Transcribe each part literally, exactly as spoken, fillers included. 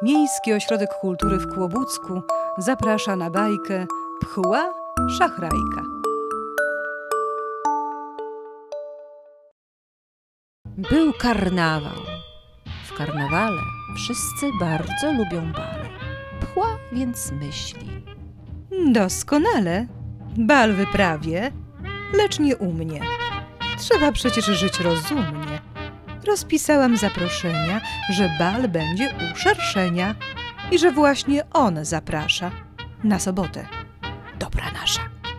Miejski Ośrodek Kultury w Kłobucku zaprasza na bajkę Pchła Szachrajka. Był karnawał. W karnawale wszyscy bardzo lubią bale. Pchła więc myśli: Doskonale. Bal wyprawię, lecz nie u mnie. Trzeba przecież żyć rozumnie. Rozpisałam zaproszenia, że bal będzie u Szerszenia i że właśnie on zaprasza na sobotę. Dobra nasza.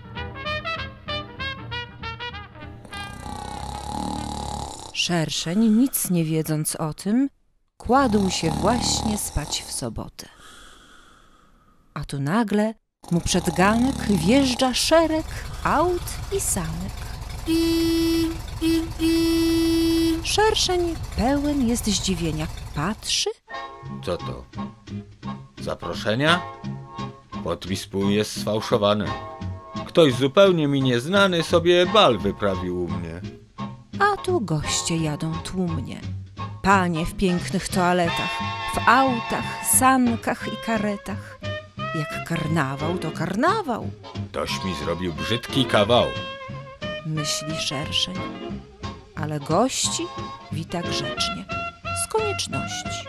Szerszeń, nic nie wiedząc o tym, kładł się właśnie spać w sobotę. A tu nagle mu przed ganek wjeżdża szereg aut i sanek. Szerszeń pełen jest zdziwienia. Patrzy. Co to? Zaproszenia? Podpis pół jest sfałszowany. Ktoś zupełnie mi nieznany sobie bal wyprawił u mnie. A tu goście jadą tłumnie. Panie w pięknych toaletach, w autach, sankach i karetach. Jak karnawał, to karnawał, Ktoś mi zrobił brzydki kawał. myśli Szerszeń. Ale gości wita grzecznie, z konieczności.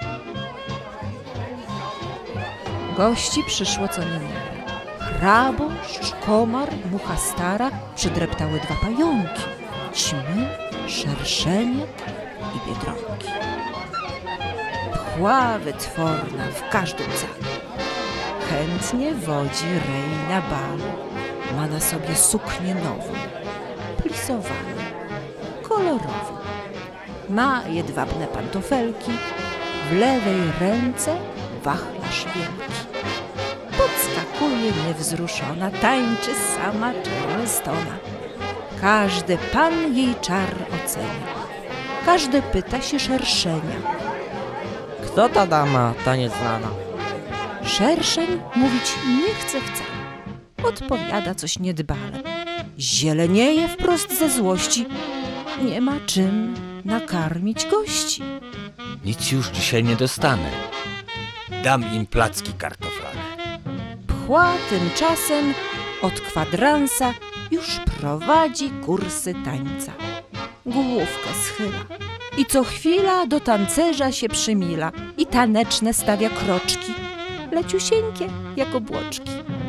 Gości przyszło co niemiara. Chraboszcz, komar, mucha stara, przydreptały dwa pająki. Ćmy, szerszenie i biedronki. Pchła wytworna w każdym calu. Chętnie wodzi rej na balu. Ma na sobie suknię nową, plisowaną, kolorową. Ma jedwabne pantofelki, w lewej ręce wachlarz wielki. Podskakuje niewzruszona, tańczy sama Charlestona. Każdy pan jej czar ocenia. Każdy pyta się Szerszenia. Kto ta dama, ta nieznana? Szerszeń mówić nie chce wcale. Odpowiada coś niedbale. Zielenieje wprost ze złości. Nie ma czym nakarmić gości. Nic już dzisiaj nie dostanę. Dam im placki kartoflane. Pchła tymczasem od kwadransa już prowadzi kursy tańca. Główkę schyla i co chwila do tancerza się przymila i taneczne stawia kroczki, leciusieńkie jak obłoczki.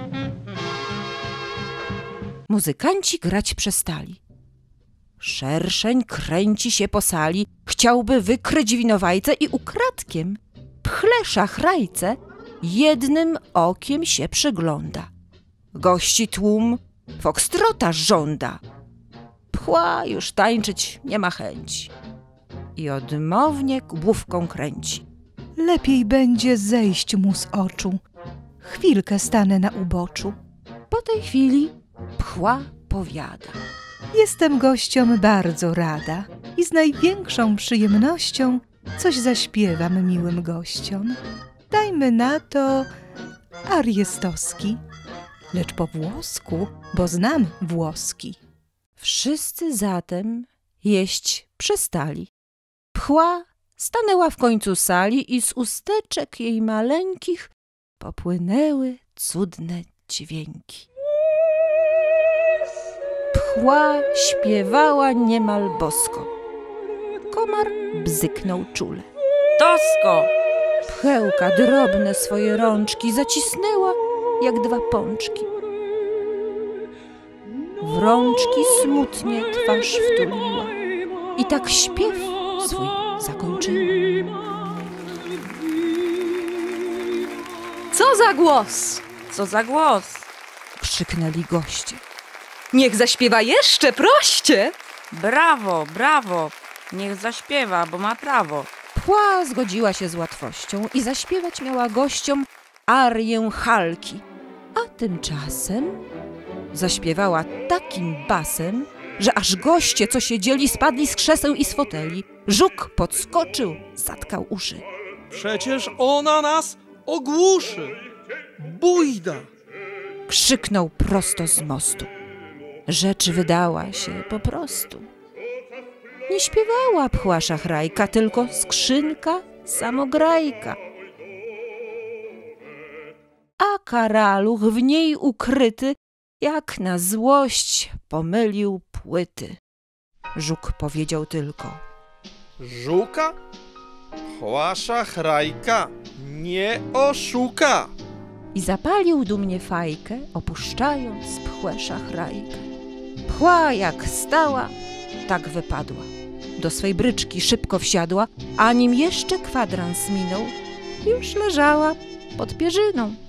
Muzykanci grać przestali. Szerszeń kręci się po sali, chciałby wykryć winowajcę i ukradkiem pchle szachrajce jednym okiem się przygląda. Gości tłum fokstrota żąda. Pchła już tańczyć nie ma chęci i odmownie główką kręci. Lepiej będzie zejść mu z oczu. Chwilkę stanę na uboczu. Po tej chwili pchła powiada: Jestem gościom bardzo rada i z największą przyjemnością coś zaśpiewam miłym gościom. Dajmy na to arię stoski, lecz po włosku, bo znam włoski. Wszyscy zatem jeść przestali. Pchła stanęła w końcu sali i z usteczek jej maleńkich popłynęły cudne dźwięki. Pchła śpiewała niemal bosko. Komar bzyknął czule. Tosko! Pchełka drobne swoje rączki zacisnęła jak dwa pączki. W rączki smutnie twarz wtuliła i tak śpiew swój zakończyła. Co za głos! Co za głos? Krzyknęli goście. Niech zaśpiewa jeszcze proście! Brawo, brawo! Niech zaśpiewa, bo ma prawo. Pchła zgodziła się z łatwością i zaśpiewać miała gościom arię Halki. A tymczasem zaśpiewała takim basem, że aż goście, co siedzieli, spadli z krzeseł i z foteli. Żuk podskoczył, zatkał uszy. Przecież ona nas ogłuszy! Bójda! Krzyknął prosto z mostu. Rzecz wydała się po prostu. Nie śpiewała pchła szachrajka, tylko skrzynka samograjka. a karaluch w niej ukryty, jak na złość pomylił płyty. Żuk powiedział tylko: Żuka? Chłasza chrajka nie oszuka. I zapalił dumnie fajkę, opuszczając pchłę szachrajkę. Pchła jak stała, tak wypadła. Do swej bryczki szybko wsiadła, a nim jeszcze kwadrans minął, już leżała pod pierzyną.